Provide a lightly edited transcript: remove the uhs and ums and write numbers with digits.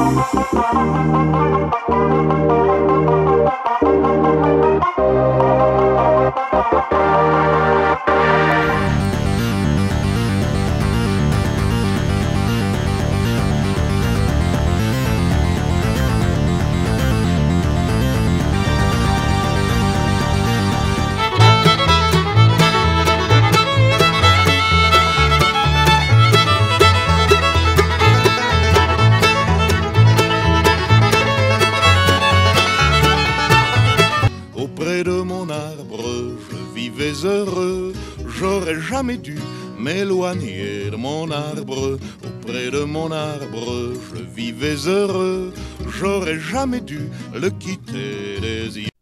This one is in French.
Auprès de mon arbre, je vivais heureux. J'aurais jamais dû m'éloigner de mon arbre. Auprès de mon arbre, je vivais heureux. J'aurais jamais dû le quitter des yeux.